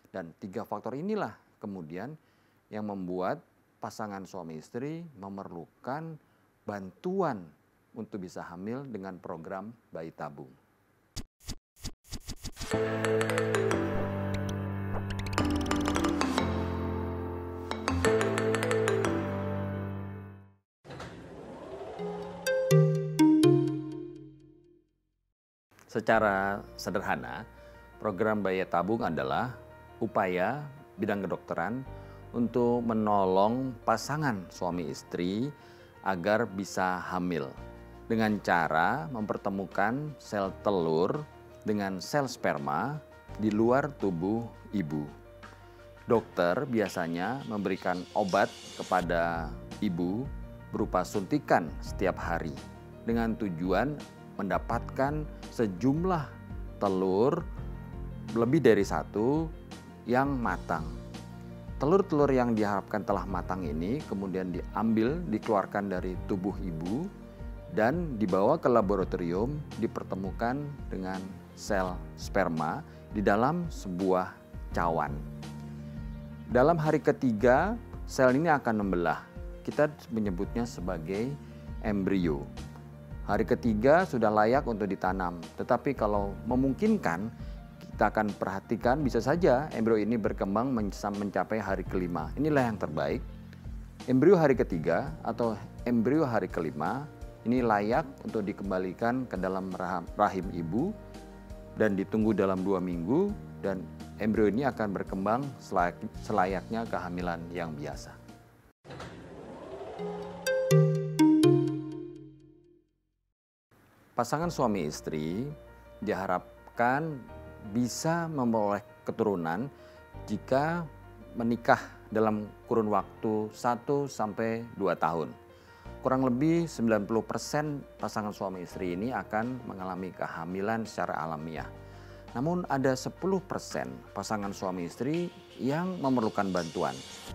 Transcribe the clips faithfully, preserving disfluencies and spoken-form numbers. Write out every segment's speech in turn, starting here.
Dan tiga faktor inilah kemudian yang membuat pasangan suami istri memerlukan bantuan untuk bisa hamil dengan program bayi tabung. Secara sederhana, program bayi tabung adalah upaya bidang kedokteran untuk menolong pasangan suami istri agar bisa hamil dengan cara mempertemukan sel telur dengan sel sperma di luar tubuh ibu. Dokter biasanya memberikan obat kepada ibu berupa suntikan setiap hari dengan tujuan mendapatkan sejumlah telur lebih dari satu yang matang. Telur-telur yang diharapkan telah matang ini kemudian diambil, dikeluarkan dari tubuh ibu dan dibawa ke laboratorium, dipertemukan dengan sel sperma di dalam sebuah cawan. Dalam hari ketiga, sel ini akan membelah. Kita menyebutnya sebagai embrio. Hari ketiga sudah layak untuk ditanam, tetapi kalau memungkinkan kita akan perhatikan bisa saja embrio ini berkembang mencapai hari kelima. Inilah yang terbaik. Embrio hari ketiga atau embrio hari kelima ini layak untuk dikembalikan ke dalam rahim ibu dan ditunggu dalam dua minggu dan embrio ini akan berkembang selayaknya kehamilan yang biasa. Pasangan suami istri diharapkan bisa memperoleh keturunan jika menikah dalam kurun waktu satu sampai dua tahun. Kurang lebih sembilan puluh persen pasangan suami istri ini akan mengalami kehamilan secara alamiah. Namun ada sepuluh persen pasangan suami istri yang memerlukan bantuan.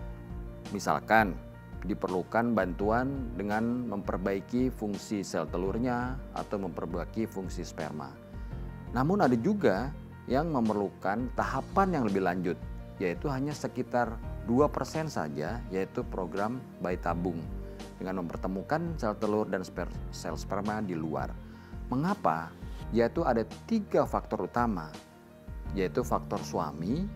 Misalkan diperlukan bantuan dengan memperbaiki fungsi sel telurnya atau memperbaiki fungsi sperma. Namun ada juga yang memerlukan tahapan yang lebih lanjut, yaitu hanya sekitar dua persen saja, yaitu program bayi tabung dengan mempertemukan sel telur dan sper, sel sperma di luar. Mengapa? Yaitu ada tiga faktor utama, yaitu faktor suami,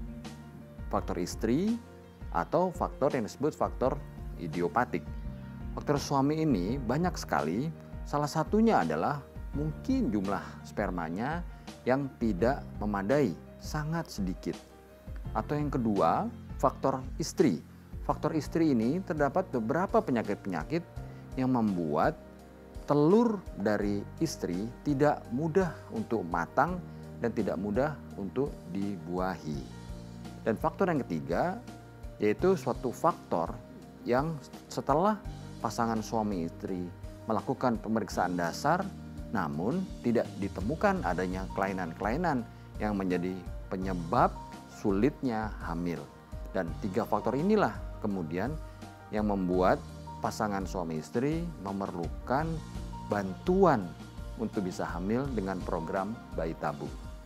faktor istri, atau faktor yang disebut faktor idiopatik. Faktor suami ini banyak sekali, salah satunya adalah mungkin jumlah spermanya yang tidak memadai, sangat sedikit. Atau yang kedua, faktor istri. Faktor istri ini terdapat beberapa penyakit-penyakit yang membuat telur dari istri tidak mudah untuk matang dan tidak mudah untuk dibuahi. Dan faktor yang ketiga, yaitu suatu faktor yang setelah pasangan suami istri melakukan pemeriksaan dasar, namun tidak ditemukan adanya kelainan-kelainan yang menjadi penyebab sulitnya hamil. Dan tiga faktor inilah kemudian yang membuat pasangan suami istri memerlukan bantuan untuk bisa hamil dengan program bayi tabung.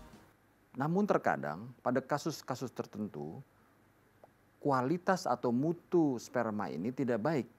Namun terkadang pada kasus-kasus tertentu, kualitas atau mutu sperma ini tidak baik.